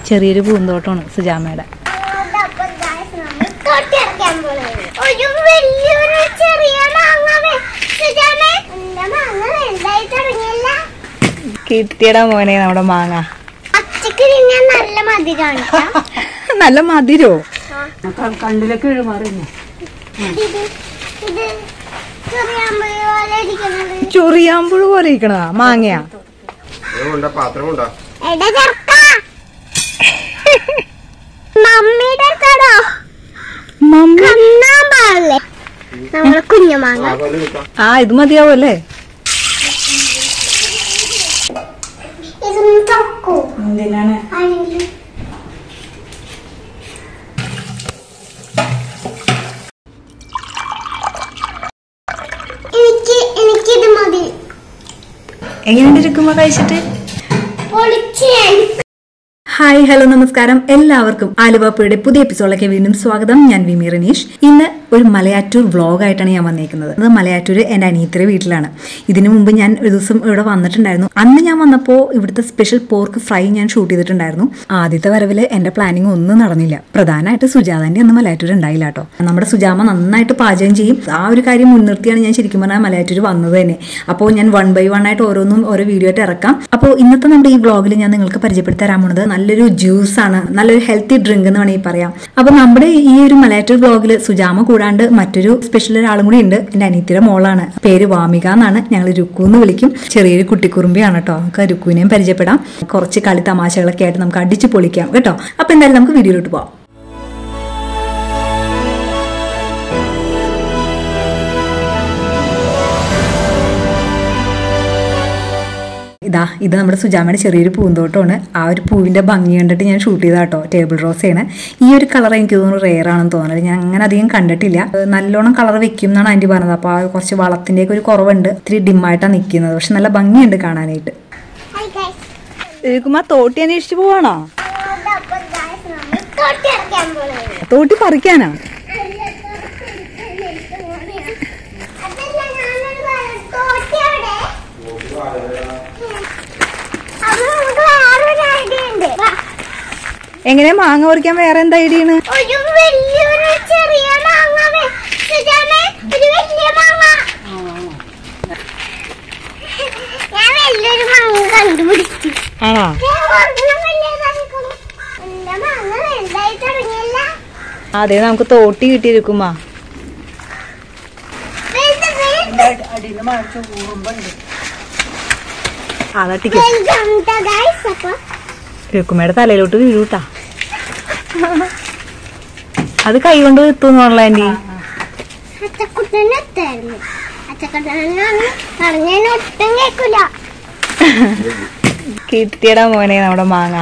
ചെറിയൊരു പൂന്തോട്ടമാണ് സുജാമയുടെ. കിട്ടിയടാ മോനെ നമ്മുടെ മാങ്ങ. നല്ല മധുരോ? കണ്ണിലൊക്കെ എഴുമാറിഞ്ഞു. ചൊറിയാമ്പുഴ പോലെ ഇരിക്കണതാ മാങ്ങയാ. ആ ഇത് മതിയാവല്ലേ? എന്തിനാണ് എങ്ങനെയുണ്ടിരിക്കുമ്പോ കഴിച്ചിട്ട്? ഹായ് ഹലോ നമസ്കാരം എല്ലാവർക്കും ആലുവാപ്പുഴയുടെ പുതിയ എപ്പിസോഡിലേക്ക് വീണ്ടും സ്വാഗതം. ഞാൻ വിമി റനീഷ്. ഇന്ന് ഒരു മലയാറ്റൂർ വ്ളോഗായിട്ടാണ് ഞാൻ വന്നേക്കുന്നത്. അത് മലയാറ്റൂർ എൻ്റെ അനിയത്തിയുടെ വീട്ടിലാണ്. ഇതിനു മുമ്പ് ഞാൻ ഒരു ദിവസം ഇവിടെ വന്നിട്ടുണ്ടായിരുന്നു. അന്ന് ഞാൻ വന്നപ്പോൾ ഇവിടുത്തെ സ്പെഷ്യൽ പോർക്ക് ഫ്രൈ ഞാൻ ഷൂട്ട് ചെയ്തിട്ടുണ്ടായിരുന്നു. ആദ്യത്തെ വരവിൽ എൻ്റെ പ്ലാനിങ് ഒന്നും നടന്നില്ല. പ്രധാനമായിട്ട് സുജാതാൻ്റെ അന്ന് മലയാറ്റൂർ ഉണ്ടായില്ല കേട്ടോ. നമ്മുടെ സുജാമ നന്നായിട്ട് പാചകം ചെയ്യും. ആ ഒരു കാര്യം മുൻനിർത്തിയാണ് ഞാൻ ശരിക്കും പറഞ്ഞാൽ മലയാറ്റൂർ വന്നത് തന്നെ. അപ്പോൾ ഞാൻ 1 by 1 ആയിട്ട് ഓരോന്നും ഓരോ വീഡിയോ ആയിട്ട് ഇറക്കാം. അപ്പോൾ ഇന്നത്തെ നമ്മുടെ ഈ വ്ളോഗിൽ ഞാൻ നിങ്ങൾക്ക് പരിചയപ്പെടുത്തി തരാൻ പോകുന്നത് നല്ലൊരു ജ്യൂസാണ്, നല്ലൊരു ഹെൽത്തി ഡ്രിങ്ക് എന്ന് വേണമെങ്കിൽ പറയാം. അപ്പോൾ നമ്മുടെ ഈ ഒരു മലയാറ്റൂർ വ്ളോഗിൽ സുജാമ കൂടാണ്ട് മറ്റൊരു സ്പെഷ്യൽ ഒരാളും കൂടി ഉണ്ട്. എൻ്റെ അനിയത്തിയുടെ മോളാണ്. പേര് വാമിക എന്നാണ്. ഞങ്ങൾ രുക്കു എന്ന് വിളിക്കും. ചെറിയൊരു കുട്ടിക്കുറുമ്പിയാണ് കേട്ടോ. നമുക്ക് രുക്കുവിനെയും പരിചയപ്പെടാം. കുറച്ച് കളി തമാശകളൊക്കെ ആയിട്ട് നമുക്ക് അടിച്ചു പൊളിക്കാം കേട്ടോ. അപ്പോൾ എന്തായാലും നമുക്ക് വീഡിയോയിലോട്ട് പോവാം. ഇത് നമ്മുടെ സുജാമയുടെ ചെറിയൊരു പൂന്തോട്ടമാണ്. ആ ഒരു പൂവിൻ്റെ ഭംഗി കണ്ടിട്ട് ഞാൻ ഷൂട്ട് ചെയ്ത കേട്ടോ. ടേബിൾ റോസയാണ്. ഈ ഒരു കളർ എനിക്ക് തോന്നുന്നു റെയർ ആണെന്ന് തോന്നുന്നത്. ഞാൻ അങ്ങനെ അധികം കണ്ടിട്ടില്ല. നല്ലോണം കളർ വെക്കും എന്നാണ് ആൻറ്റി പറഞ്ഞത്. അപ്പോൾ ആ കുറച്ച് വളത്തിൻ്റെയൊക്കെ ഒരു കുറവുണ്ട്. ഇത്തിരി ഡിമ്മായിട്ടാണ് നിൽക്കുന്നത്. പക്ഷെ നല്ല ഭംഗിയുണ്ട് കാണാനായിട്ട്. തോട്ടി അന്വേഷിച്ച് പോവാണോ? തോട്ടി പറിക്കാനാ? എങ്ങനെ മാങ്ങ പറിക്കാൻ വേറെ എന്താ ഐഡിയ ആണ്? അതെ, നമുക്ക് തോട്ടി കിട്ടിയിരിക്കുമാ. രുക്കുമ്മയുടെ തലയിലോട്ട് വീഴൂട്ടാ. അത് കൈ കൊണ്ട് എത്തുന്നുള്ള ആന്റി. കിട്ടിയടാ മോനെ നമ്മുടെ മാങ്ങ.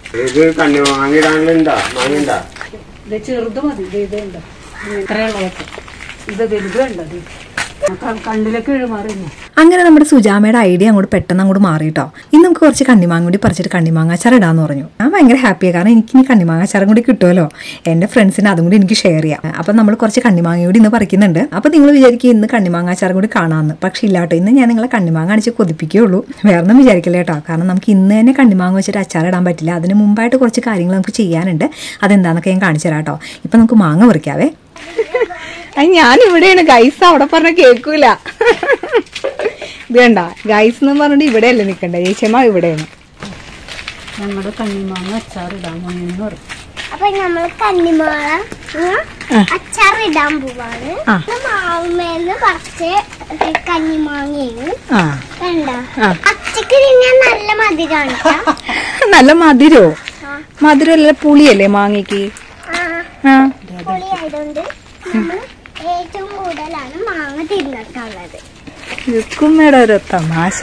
ചെറുത് മതി. ഇതുണ്ട് ഇത്രയുള്ളതൊക്കെ. ഇത് വലുതുണ്ടത്. കണ്ണിലൊക്കെ എഴുമാറിഞ്ഞു. അങ്ങനെ നമ്മുടെ സുജാമയുടെ ഐഡിയ അങ്ങോട്ട് പെട്ടെന്ന് അങ്ങോട്ട് മാറിയിട്ടോ. ഇന്ന് നമുക്ക് കുറച്ച് കണ്ണിമാങ്ങ കൂടി പറിച്ചിട്ട് കണ്ണിമാങ്ങ അച്ചാർ ഇടാന്ന് പറഞ്ഞു. ഞാൻ ഭയങ്കര ഹാപ്പിയാണ്. കാരണം എനിക്ക് ഇനി കണ്ണിമാങ്ങ അച്ചാറും കൂടി കിട്ടുമല്ലോ. എൻ്റെ ഫ്രണ്ട്സിന് അതും കൂടി എനിക്ക് ഷെയർ ചെയ്യാം. അപ്പം നമ്മൾ കുറച്ച് കണ്ണിമാങ്ങ കൂടി ഇന്ന് പറിക്കുന്നുണ്ട്. അപ്പം നിങ്ങൾ വിചാരിക്കും ഇന്ന് കണ്ണിമാങ്ങ അച്ചാറും കൂടി കാണാമെന്ന്. പക്ഷേ ഇല്ലാട്ടോ, ഇന്ന് ഞാൻ നിങ്ങളെ കണ്ണിമാങ്ങ അടിച്ച് കൊതിപ്പിക്കുകയുള്ളൂ. വേറെ ഒന്നും വിചാരിക്കില്ല കേട്ടോ. കാരണം നമുക്ക് ഇന്ന് തന്നെ കണ്ണിമാങ്ങ വെച്ചിട്ട് അച്ചാർ ഇടാൻ പറ്റില്ല. അതിന് മുമ്പായിട്ട് കുറച്ച് കാര്യങ്ങൾ നമുക്ക് ചെയ്യാനുണ്ട്. അതെന്താണെന്നൊക്കെ ഞാൻ കാണിച്ചു തരാം കേട്ടോ. ഇപ്പം നമുക്ക് മാങ്ങ പറിക്കാവേ. ഞാൻ ഇവിടെയാണ് ഗൈസ്, അവിടെ പറഞ്ഞ കേൾക്കൂല. ഇത് കണ്ട ഗൈസ് എന്ന് പറഞ്ഞിട്ട് ഇവിടെയല്ലേ നിൽക്കണ്ട. ചേച്ചിയമ്മ ഇവിടെയാണ്. ഞങ്ങളുടെ കണ്ണിമാങ്ങ അച്ചാറിടാൻ പോണെന്ന് പറഞ്ഞു. അപ്പൊ നമ്മള് കണ്ണിമാങ്ങ അച്ചാറിടാൻ പോവാണ്. മാവുമേന്ന് കുറച്ച് കണ്ണിമാങ്ങയും കണ്ടോ. അച്ചക്ക് തിന്നാൻ നല്ല മധുരമാണ്. നല്ല മധുരോ? മധുരമല്ല, പുളിയല്ലേ മാങ്ങയ്ക്ക്? പുളി ആയതുകൊണ്ട് നമ്മൾ ഏറ്റവും കൂടുതലാണ് മാങ്ങ തിന്നിട്ടുള്ളത്. രുക്കുമ്മയുടെ ഒരു തമാശ.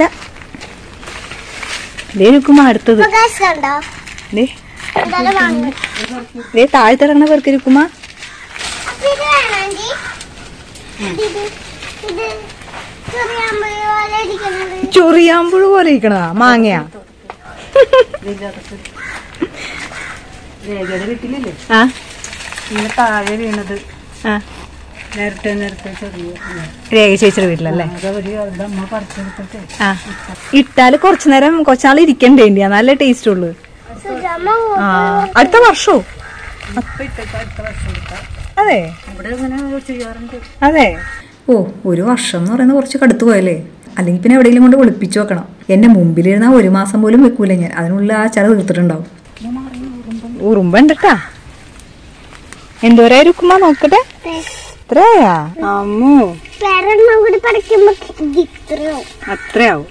രുക്കുമ്മ അടുത്തത് താഴ്ത്തിറങ്ങണ പേർക്ക് രുക്കുമ്മ. ചൊറിയാമ്പുഴ പോലെ ഇരിക്കണതാ മാങ്ങയാ. വീട്ടിലില്ലേ താഴെ വീണത്. നേരത്തെ രേഖ ചേച്ചിയുടെ വീട്ടിലല്ലേ? അമ്മ പറിച്ചെടുത്തിട്ട് ഇട്ടാല് കുറച്ചു നേരം കുറച്ചാൾ ഇരിക്കണ്ടേ? നല്ല ടേസ്റ്റ് ഉള്ളു. ആ അടുത്ത വർഷവും അടുത്ത വർഷം എടുക്കാം. അതെ ഇവിടെ ഇങ്ങനെ ചെയ്യാറുണ്ട്. അതെ. ഓ, ഒരു വർഷം എന്ന് പറയുന്നത് കുറച്ച് കടുത്തു പോയല്ലേ. അല്ലെങ്കിൽ പിന്നെ എവിടെയെങ്കിലും കൊണ്ട് ഒളിപ്പിച്ചു വെക്കണം. എന്റെ മുമ്പിലിരുന്ന ഒരു മാസം പോലും വെക്കൂല ഞാൻ. അതിനുള്ള ആ ചര തീർത്തിട്ടുണ്ടാവും. ഉറുമ്പണ്ടാ എന്തോരായി ഉക്കുമാ നോക്കട്ടെ. എത്രയാ അമ്മോ? അത്രയാവും.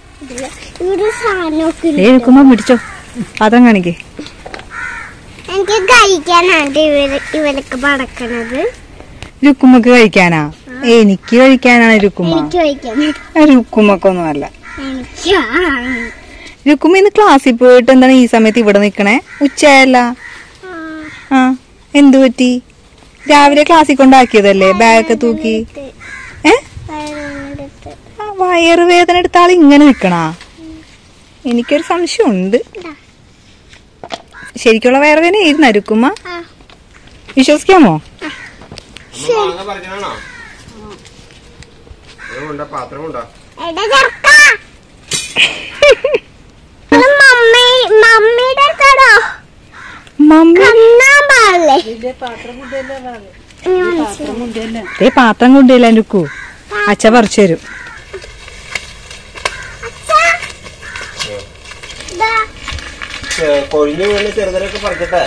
ഉക്കുമാ പിടിച്ചോ, പാത്രം കാണിക്കേ. എനിക്ക് കഴിക്കാനാണ് ഇവരൊക്കെ പടക്കണത്. രുക്കുമ്മക്ക് കഴിക്കാനാ? എനിക്ക് കഴിക്കാനാണ് രുക്കുമ്മ. രുക്കുമ്മക്കൊന്നും അല്ല. രുക്കുമ്മ ഇന്ന് ക്ലാസ്സിൽ പോയിട്ട് എന്താണ് ഈ സമയത്ത് ഇവിടെ നിക്കണേ? ഉച്ചയല്ല. ആ, എന്തു പറ്റി? രാവിലെ ക്ലാസ്സിൽ കൊണ്ടാക്കിയതല്ലേ ബാഗൊക്കെ തൂക്കി? വയറുവേദന എടുത്ത ആൾ ഇങ്ങനെ നിക്കണാ? എനിക്കൊരു സംശയമുണ്ട്. ശരിക്കുള്ള വയറുവേദന ആയിരുന്നു രുക്കുമ്മ? വിശ്വസിക്കാമോ? പാത്രം കൊണ്ടുവല്ല രുക്കു. അച്ഛ പറിച്ചു തരും. കൊഴിഞ്ഞു വീണ് ചെറുതരൊക്കെ പറിക്കട്ടെ.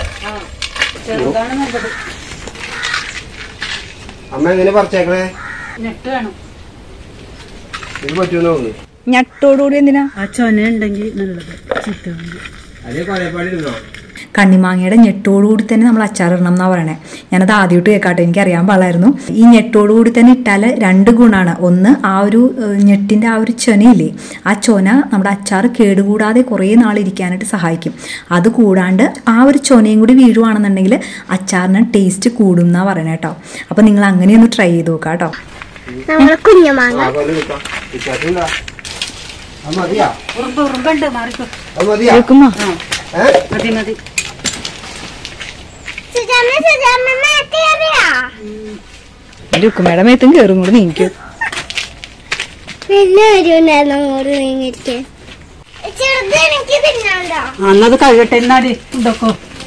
അമ്മ എങ്ങനെ പറിച്ചേക്കണേ? നെട്ട് വേണം. ഇത് പറ്റൂന്ന് തോന്നുന്നു. ഞട്ടോടുകൂടി എന്തിനാ? ആ ചൊന ഉണ്ടെങ്കിൽ നല്ലത്. ചിക്കൻ അതേ കൊലപ്പാടി ഇരുന്നോ? കണ്ണിമാങ്ങയുടെ ഞെട്ടോടുകൂടി തന്നെ നമ്മൾ അച്ചാറിടണം എന്നാ പറയണേ. ഞാനത് ആദ്യമായിട്ട് കേൾക്കാട്ടെ, എനിക്കറിയാൻ പാടില്ലായിരുന്നു. ഈ ഞെട്ടോടുകൂടി തന്നെ ഇട്ടാൽ രണ്ട് ഗുണമാണ്. ഒന്ന്, ആ ഒരു ഞെട്ടിൻ്റെ ആ ഒരു ചൊനയില്ലേ, ആ ചൊന നമ്മുടെ അച്ചാർ കേടുകൂടാതെ കുറേ നാളിരിക്കാനായിട്ട് സഹായിക്കും. അത് കൂടാണ്ട് ആ ഒരു ചൊനയും കൂടി വീഴുവാണെന്നുണ്ടെങ്കിൽ അച്ചാറിന് ടേസ്റ്റ് കൂടും എന്നാ പറയണേ കേട്ടോ. അപ്പം നിങ്ങൾ അങ്ങനെയൊന്ന് ട്രൈ ചെയ്ത് നോക്കാം കേട്ടോ. ഉറുമ്പുണ്ട്, മാറിക്കോ. മതി മതി. രുക്കുമ്മയുടെ മേത്തും കയറും കൂടി നീക്കും. അന്നത് കഴിയട്ടെ. എന്നാടി ഇതൊക്കെ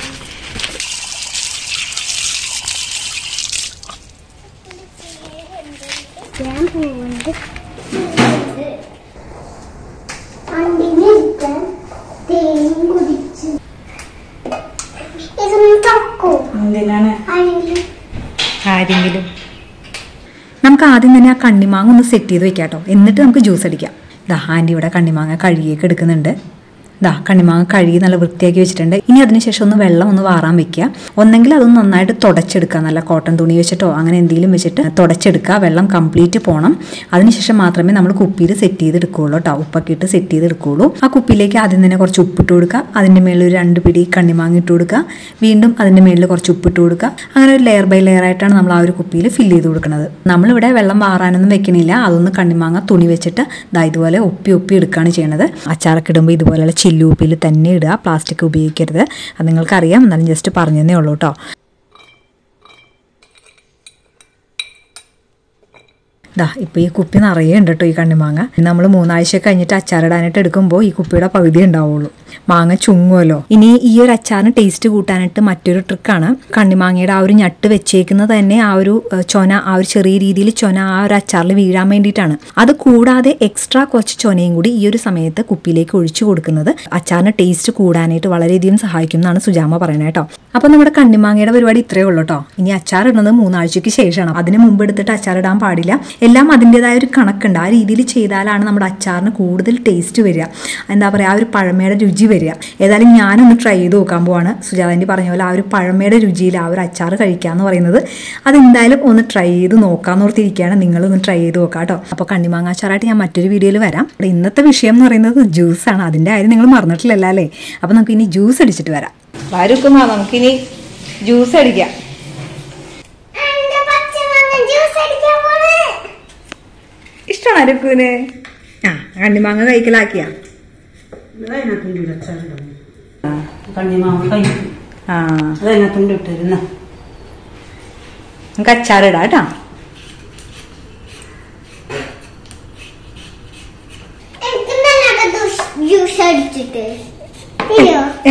ആരെങ്കിലും നമുക്ക് ആദ്യം തന്നെ ആ കണ്ണിമാങ്ങ ഒന്ന് സെറ്റ് ചെയ്ത് വെക്കാം കേട്ടോ. എന്നിട്ട് നമുക്ക് ജ്യൂസ് അടിക്കാം. ഇതാ ആൻറ്റി ഇവിടെ കണ്ണിമാങ്ങ കഴുകിയൊക്കെ എടുക്കുന്നുണ്ട്. ഇതാ കണ്ണിമാങ്ങ കഴുകി നല്ല വൃത്തിയാക്കി വെച്ചിട്ടുണ്ട്. ഇനി അതിനുശേഷം ഒന്ന് വെള്ളം ഒന്ന് വാറാൻ വെക്കുക. ഒന്നെങ്കിൽ അതൊന്ന് നന്നായിട്ട് തുടച്ചെടുക്കുക. നല്ല കോട്ടൺ തുണി വെച്ചിട്ടോ അങ്ങനെ എന്തെങ്കിലും വെച്ചിട്ട് തുടച്ചെടുക്കുക. വെള്ളം കംപ്ലീറ്റ് പോകണം. അതിനുശേഷം മാത്രമേ നമ്മൾ കുപ്പിയിൽ സെറ്റ് ചെയ്തെടുക്കുകയുള്ളൂ കേട്ടോ. ഉപ്പൊക്കെ ഇട്ട് സെറ്റ് ചെയ്തെടുക്കുകയുള്ളൂ. ആ കുപ്പിയിലേക്ക് ആദ്യം തന്നെ കുറച്ച് ഉപ്പിട്ട് കൊടുക്കുക. അതിൻ്റെ മേളിൽ ഒരു 2 പിടി കണ്ണിമാങ്ങ ഇട്ട് കൊടുക്കുക. വീണ്ടും അതിൻ്റെ മേളിൽ കുറച്ച് ഉപ്പിട്ട് കൊടുക്കുക. അങ്ങനെ ഒരു ലെയർ ബൈ ലെയർ ആയിട്ടാണ് നമ്മൾ ആ ഒരു കുപ്പിയിൽ ഫില്ല് ചെയ്ത് കൊടുക്കുന്നത്. നമ്മളിവിടെ വെള്ളം വാറാനൊന്നും വെക്കണില്ല. അതൊന്ന് കണ്ണിമാങ്ങ തുണി വെച്ചിട്ട് ഇതുപോലെ ഒപ്പി എടുക്കുകയാണ് ചെയ്യണത്. അച്ചാറൊക്കെ ഇടുമ്പോൾ ഇതുപോലെയുള്ള ചില്ലുപ്പിയിൽ തന്നെ ഇടുക. പ്ലാസ്റ്റിക് ഉപയോഗിക്കരുത്. അത് നിങ്ങൾക്കറിയാം, എന്നാലും ജസ്റ്റ് പറഞ്ഞതേ ഉള്ളൂ കേട്ടോ. ദാ ഇപ്പോൾ ഈ കുപ്പി നിറയെ ഉണ്ട് കേട്ടോ ഈ കണ്ണിമാങ്ങ. നമ്മൾ 3 ആഴ്ച കഴിഞ്ഞിട്ട് അച്ചാറിടാനായിട്ട് എടുക്കുമ്പോൾ ഈ കുപ്പിയുടെ പകുതി ഉണ്ടാവുള്ളൂ. മാങ്ങ ചുങ്ങുമല്ലോ. ഇനി ഈ ഒരു അച്ചാറിന് ടേസ്റ്റ് കൂട്ടാനായിട്ട് മറ്റൊരു ട്രിക്കാണ്. കണ്ണിമാങ്ങയുടെ ആ ഒരു ഞട്ട് വെച്ചേക്കുന്നത് തന്നെ ആ ഒരു ചൊന, ആ ഒരു ചെറിയ രീതിയിൽ ചൊന ആ ഒരു അച്ചാറിൽ വീഴാൻ വേണ്ടിയിട്ടാണ്. അത് കൂടാതെ എക്സ്ട്രാ കുറച്ച് ചൊനയും കൂടി ഈ ഒരു സമയത്ത് കുപ്പിയിലേക്ക് ഒഴിച്ചു കൊടുക്കുന്നത് അച്ചാറിന് ടേസ്റ്റ് കൂടാനായിട്ട് വളരെയധികം സഹായിക്കും എന്നാണ് സുജാമ പറയുന്നത് കേട്ടോ. അപ്പോൾ നമ്മുടെ കണ്ണിമാങ്ങയുടെ പരിപാടി ഇത്രയേ ഉള്ളൂ കേട്ടോ. ഇനി അച്ചാറിടുന്നത് 3 ആഴ്ചയ്ക്ക് ശേഷമാണ്. അതിന് മുമ്പ് എടുത്തിട്ട് അച്ചാറിടാൻ പാടില്ല. എല്ലാം അതിൻ്റെതായ ഒരു കണക്കുണ്ട്. ആ രീതിയിൽ ചെയ്താലാണ് നമ്മുടെ അച്ചാറിന് കൂടുതൽ ടേസ്റ്റ് വരിക. എന്താ പറയുക, ആ ഒരു പഴമയുടെ രുചി വരിക. ഏതായാലും ഞാനൊന്ന് ട്രൈ ചെയ്ത് നോക്കാൻ പോവാണ്. സുജാതാൻ്റി പറഞ്ഞ പോലെ ആ ഒരു പഴമയുടെ രുചിയിൽ ആ ഒരു അച്ചാർ കഴിക്കുക എന്ന് പറയുന്നത് അതെന്തായാലും ഒന്ന് ട്രൈ ചെയ്ത് നോക്കാമെന്ന് ഓർത്തിരിക്കുകയാണ്. നിങ്ങളൊന്ന് ട്രൈ ചെയ്ത് നോക്കാം കേട്ടോ. അപ്പോൾ കണ്ണിമാങ്ങ അച്ചാറായിട്ട് ഞാൻ മറ്റൊരു വീഡിയോയിൽ വരാം. അപ്പോൾ ഇന്നത്തെ വിഷയം എന്ന് പറയുന്നത് ജ്യൂസാണ്. അതിൻ്റെ കാര്യം നിങ്ങൾ മറന്നിട്ടില്ലല്ലോ അല്ലേ? അപ്പോൾ നമുക്ക് ഇനി ജ്യൂസ് അടിച്ചിട്ട് വരാം. വരുക്കുമാ നമുക്കിനി ജ്യൂസ് അടിക്കാം. ഇഷ്ടമാണോ അരുക്കുവിന്? ആ, കണ്ണിമാങ്ങ കഴിക്കലാക്കിയാ? കണ്ണിമാങ്ങ കഴിക്കും. ആ, അതിനകത്തുണ്ട് ഇട്ടിരുന്ന നമുക്ക് അച്ചാറിടാം കേട്ടോ.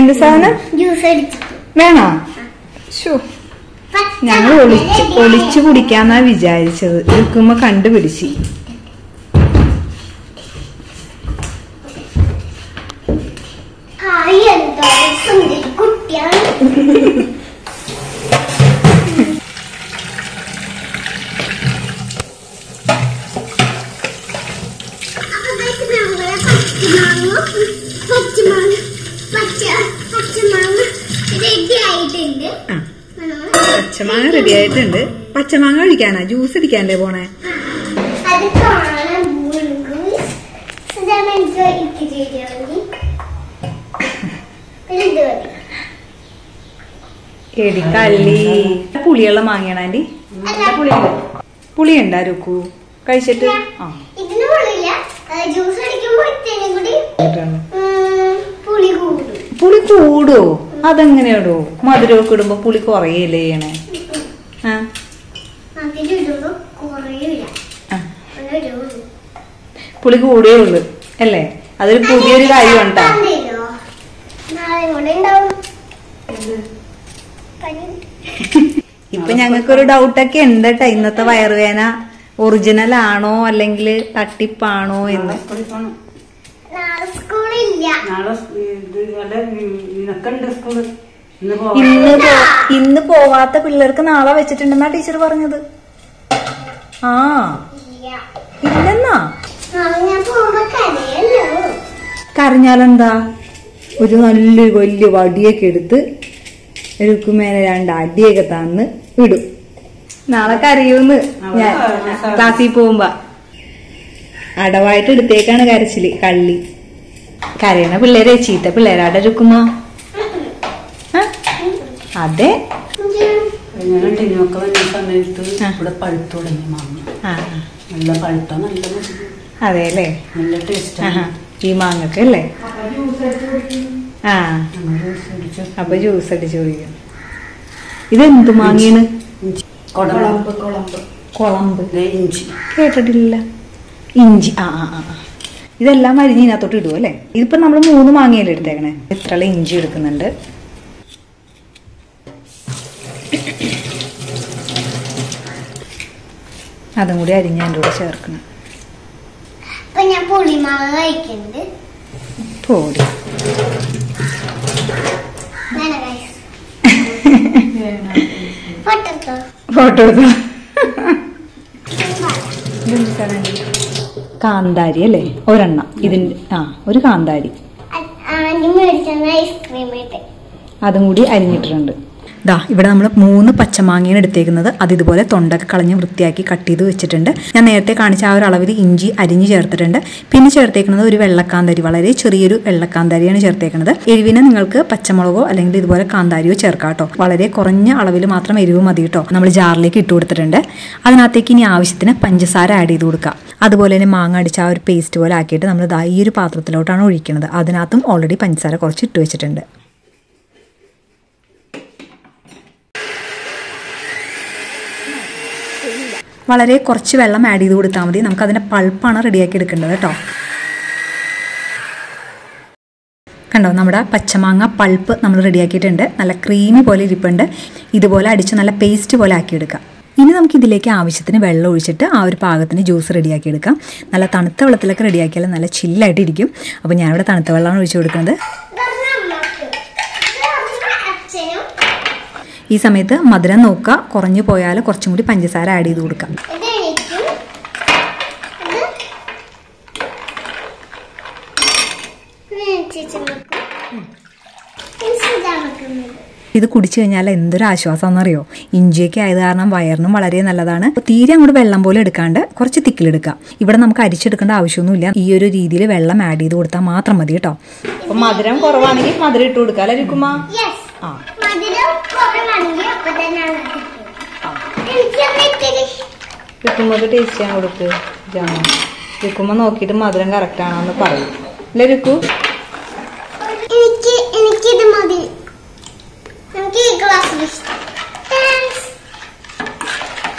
എന്ത് സാധനം ജ്യൂസ് അടിച്ചിട്ട് വേണോ? ഞങ്ങൾ ഒളിച്ചു കുടിക്കാന്നാ വിചാരിച്ചത്. ഇരിക്കുമ്പോ കണ്ടുപിടിച്ച്. കുട്ടിയാണ്. പച്ചമാങ്ങ റെഡി ആയിട്ടുണ്ട്. പച്ചമാങ്ങ കഴിക്കാനാ ജ്യൂസ് അടിക്കാനല്ലേ പോണേ? എടിക്കള്ളി. പുളിയുള്ള മാങ്ങയാണ് ആന്റി. പുളിയുണ്ടാ രുക്കു കഴിച്ചിട്ട്? പുളി കൂടോ? അതെങ്ങനെയാടോ? മധുരമൊക്കെ ഇടുമ്പോ പുളി കുറയല്ലേ ചെയ്യണേ? പുളി കൂടിയേ ഉള്ളു അല്ലേ? അതൊരു പുതിയൊരു കാര്യമുണ്ടാ. ഇപ്പൊ ഞങ്ങൾക്കൊരു ഡൗട്ടൊക്കെ ഉണ്ട് കേട്ടോ. ഇന്നത്തെ വയറുവേന ഒറിജിനൽ ആണോ അല്ലെങ്കിൽ തട്ടിപ്പാണോ എന്ന്. ഇന്ന് പോവാത്ത പിള്ളേർക്ക് നാളെ വെച്ചിട്ടുണ്ടെന്നാ ടീച്ചർ പറഞ്ഞത്. ആ ഇല്ലെന്നാ? കരഞ്ഞാലെന്താ? ഒരു നല്ലൊരു വലിയ വടിയൊക്കെ എടുത്ത് എഴുക്കുമേനെ 2 അടിയൊക്കെ തന്ന് വിടും. നാളെ കരയൂന്ന് ഞാൻ ക്ലാസ്സിൽ പോകുമ്പോ. അടവായിട്ട് എടുത്തേക്കാണ് കരച്ചില്. കള്ളി. കരയണ പിള്ളേരെ ചീത്ത പിള്ളേരാടെ എടുക്കുമ്പോ. അതെ അതെ അല്ലേ? നല്ല ടേസ്റ്റ് ഈ മാങ്ങക്ക് അല്ലേ? ആ അപ്പൊ ജ്യൂസ് അടിച്ചു കുടിക്കും. ഇതെന്ത് മാങ്ങയാണ്? കൊളമ്പ്. കേട്ടിട്ടില്ല. ഇഞ്ചി. ആ ആ ആ ഇതെല്ലാം അരിഞ്ഞ് ഇതിനകത്തോട്ട് ഇടും അല്ലേ? ഇതിപ്പോ നമ്മള് 3 മാങ്ങയല്ലേ എടുത്തേക്കണേ. ഇത്രയുള്ള ഇഞ്ചി എടുക്കുന്നുണ്ട്. അതും കൂടി അരിഞ്ഞ് അതിൻ്റെ കൂടെ ചേർക്കണം. ഞാൻ പുളിമാങ്ങ കഴിക്കുന്നുണ്ട്. പോടി. ഫോട്ടോ എടുത്തോ. കാന്താരി അല്ലേ? ഒരെണ്ണം ഇതിന്റെ. ഒരു കാന്താരി. അതും കൂടി അരിഞ്ഞിട്ടുണ്ട്. ദാ ഇവിടെ നമ്മൾ 3 പച്ചമാങ്ങയാണ് എടുത്തേക്കുന്നത്. അത് ഇതുപോലെ തൊണ്ടൊക്കെ കളഞ്ഞ് വൃത്തിയാക്കി കട്ട് ചെയ്ത് വെച്ചിട്ടുണ്ട്. ഞാൻ നേരത്തെ കാണിച്ച ആ ഒരു അളവിൽ ഇഞ്ചി അരിഞ്ഞ് ചേർത്തിട്ടുണ്ട്. പിന്നെ ചേർത്തേക്കുന്നത് ഒരു വെള്ളക്കാന്താരി, വളരെ ചെറിയൊരു വെള്ളക്കാന്താരിയാണ് ചേർത്തേക്കുന്നത്. എരിവിന് നിങ്ങൾക്ക് പച്ചമുളകോ അല്ലെങ്കിൽ ഇതുപോലെ കാന്താരിയോ ചേർക്കാം കേട്ടോ. വളരെ കുറഞ്ഞ അളവിൽ മാത്രം എരിവ് മതി കേട്ടോ. നമ്മൾ ജാറിലേക്ക് ഇട്ട് കൊടുത്തിട്ടുണ്ട്. അതിനകത്തേക്ക് ഇനി ആവശ്യത്തിന് പഞ്ചസാര ആഡ് ചെയ്ത് കൊടുക്കാം. അതുപോലെ തന്നെ മാങ്ങ അടിച്ച ആ ഒരു പേസ്റ്റ് പോലെ ആക്കിയിട്ട് നമ്മൾ ദാ ഈ ഒരു പാത്രത്തിലോട്ടാണ് ഒഴിക്കുന്നത്. അതിനകത്തും ഓൾറെഡി പഞ്ചസാര കുറച്ച് ഇട്ട് വെച്ചിട്ടുണ്ട്. വളരെ കുറച്ച് വെള്ളം ആഡ് ചെയ്ത് കൊടുത്താൽ മതി. നമുക്കതിൻ്റെ പൾപ്പാണ് റെഡിയാക്കി എടുക്കേണ്ടത് കേട്ടോ. കണ്ടോ, നമ്മുടെ പച്ചമാങ്ങ പൾപ്പ് നമ്മൾ റെഡിയാക്കിയിട്ടുണ്ട്. നല്ല ക്രീമി പോലെ ഇരിപ്പുണ്ട്. ഇതുപോലെ അടിച്ച് നല്ല പേസ്റ്റ് പോലെ ആക്കിയെടുക്കാം. ഇനി നമുക്ക് ഇതിലേക്ക് ആവശ്യത്തിന് വെള്ളം ഒഴിച്ചിട്ട് ആ ഒരു പാകത്തിന് ജ്യൂസ് റെഡിയാക്കി എടുക്കാം. നല്ല തണുത്ത വെള്ളത്തിലൊക്കെ റെഡിയാക്കിയാൽ നല്ല ചില്ലായിട്ടിരിക്കും. അപ്പോൾ ഞാനിവിടെ തണുത്ത വെള്ളമാണ് ഒഴിച്ച് കൊടുക്കുന്നത്. ഈ സമയത്ത് മധുരം നോക്കുക. കുറഞ്ഞു പോയാൽ കുറച്ചും കൂടി പഞ്ചസാര ആഡ് ചെയ്ത് കൊടുക്കാം. ഇത് കുടിച്ചു കഴിഞ്ഞാൽ എന്തൊരു ആശ്വാസമാണെന്നറിയോ? ഇഞ്ചിയൊക്കെ ആയത് കാരണം വയറിനും വളരെ നല്ലതാണ്. തീരെ അങ്ങോട്ട് വെള്ളം പോലെ എടുക്കാണ്ട് കുറച്ച് തിക്കിലെടുക്കാം. ഇവിടെ നമുക്ക് അരിച്ചെടുക്കേണ്ട ആവശ്യമൊന്നുമില്ല. ഈ ഒരു രീതിയിൽ വെള്ളം ആഡ് ചെയ്ത് കൊടുത്താൽ മാത്രം മതി കേട്ടോ. അപ്പൊ മധുരം കുറവാണെങ്കിൽ മധുരം ഇട്ട് കൊടുക്കാം അല്ലേ രുക്കുമാ? രുക്കുമ്പോ ടേസ്റ്റ് ചെയ്യാൻ കൊടുക്ക്. രുക്കുമ്പോ നോക്കിയിട്ട് മധുരം കറക്റ്റ് ആണോന്ന് പറയും അല്ലേ രുക്കു? എനിക്കിത് മതി.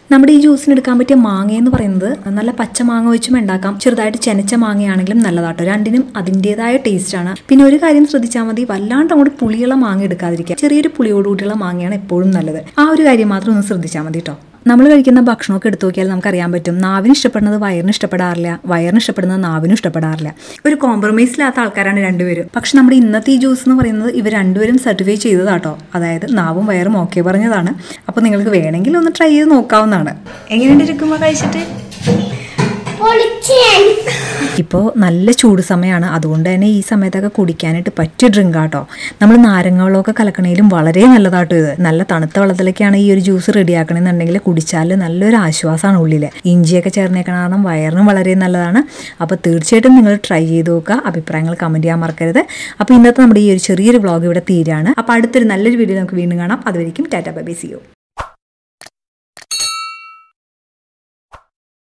നമ്മുടെ ഈ ജ്യൂസിന് എടുക്കാൻ പറ്റിയ മാങ്ങ എന്ന് പറയുന്നത് നല്ല പച്ച മാങ്ങ വെച്ചും ഉണ്ടാക്കാം, ചെറുതായിട്ട് ചെനച്ച മാങ്ങയാണെങ്കിലും നല്ലതാട്ടോ. രണ്ടിനും അതിൻ്റെതായ ടേസ്റ്റ് ആണ്. പിന്നെ ഒരു കാര്യം ശ്രദ്ധിച്ചാൽ മതി, വല്ലാണ്ട് അങ്ങോട്ട് പുളിയുള്ള മാങ്ങ എടുക്കാതിരിക്കുക. ചെറിയൊരു പുളിയോടുകൂടിയുള്ള മാങ്ങയാണ് എപ്പോഴും നല്ലത്. ആ ഒരു കാര്യം മാത്രം ഒന്ന് ശ്രദ്ധിച്ചാൽ മതി കേട്ടോ. നമ്മൾ കഴിക്കുന്ന ഭക്ഷണമൊക്കെ എടുത്തു നോക്കിയാൽ നമുക്കറിയാൻ പറ്റും, നാവിന് ഇഷ്ടപ്പെടുന്നത് വയറിന് ഇഷ്ടപ്പെടാറില്ല, വയറിന് ഇഷ്ടപ്പെടുന്നത് നാവിനും ഇഷ്ടപ്പെടാറില്ല. ഒരു കോംപ്രമൈസില്ലാത്ത ആൾക്കാരാണ് രണ്ടുപേരും. പക്ഷെ നമ്മുടെ ഇന്നത്തെ ഈ ജ്യൂസ് എന്ന് പറയുന്നത് ഇവർ രണ്ടുപേരും സർട്ടിഫൈ ചെയ്തതാട്ടോ. അതായത് നാവും വയറും ഓക്കെ പറഞ്ഞതാണ്. അപ്പോൾ നിങ്ങൾക്ക് വേണമെങ്കിൽ ഒന്ന് ട്രൈ ചെയ്ത് നോക്കാവുന്നതാണ്. എങ്ങനെയുണ്ട് ഇരിക്കുമ്പോൾ കഴിച്ചിട്ട്? ഇപ്പോൾ നല്ല ചൂട് സമയമാണ്, അതുകൊണ്ട് തന്നെ ഈ സമയത്തൊക്കെ കുടിക്കാനായിട്ട് പറ്റിയ ഡ്രിങ്ക് ആട്ടോ. നമ്മൾ നാരങ്ങ വെള്ളമൊക്കെ കലക്കണേലും വളരെ നല്ലതാട്ടോ ഇത്. നല്ല തണുത്ത വെള്ളത്തിലൊക്കെയാണ് ഈ ഒരു ജ്യൂസ് റെഡിയാക്കണമെന്നുണ്ടെങ്കിൽ കുടിച്ചാൽ നല്ലൊരു ആശ്വാസമാണ് ഉള്ളിൽ. ഇഞ്ചിയൊക്കെ ചേർന്നേക്കണ കാരണം വയറിനും വളരെ നല്ലതാണ്. അപ്പോൾ തീർച്ചയായിട്ടും നിങ്ങൾ ട്രൈ ചെയ്ത് നോക്കുക, അഭിപ്രായങ്ങൾ കമൻറ്റ് ചെയ്യാൻ മറക്കരുത്. അപ്പോൾ ഇന്നത്തെ നമ്മുടെ ഈ ഒരു ചെറിയൊരു വ്ളോഗ് ഇവിടെ തീരാണ്. അപ്പോൾ അടുത്തൊരു നല്ലൊരു വീഡിയോ നമുക്ക് വീണ്ടും കാണാം. അതുവരെയും tata bye bye, see U.